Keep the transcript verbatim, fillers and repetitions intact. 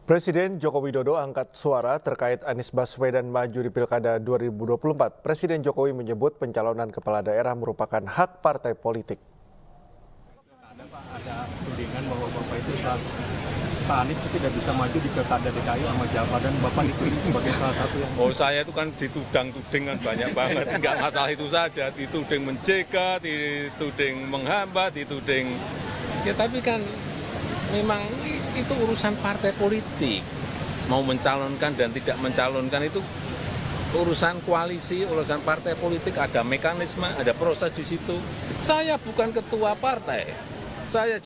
Presiden Joko Widodo angkat suara terkait Anies Baswedan maju di Pilkada dua ribu dua puluh empat. Presiden Jokowi menyebut pencalonan kepala daerah merupakan hak partai politik. Ada Pak, ada tudingan bahwa Bapak itu salah, Pak Anies itu tidak bisa maju di Pilkada D K I sama Jawa, dan Bapak dipilih sebagai salah satu yang... Oh, saya itu kan ditudang-tuding kan banyak banget, nggak masalah itu saja, dituding mencegat, dituding menghambat, dituding... Ya tapi kan memang itu urusan partai politik, mau mencalonkan dan tidak mencalonkan itu urusan koalisi, urusan partai politik, ada mekanisme, ada proses di situ. Saya bukan ketua partai, saya